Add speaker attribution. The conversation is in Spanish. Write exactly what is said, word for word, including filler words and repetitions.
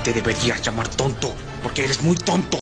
Speaker 1: te deberías llamar tonto, porque eres muy tonto.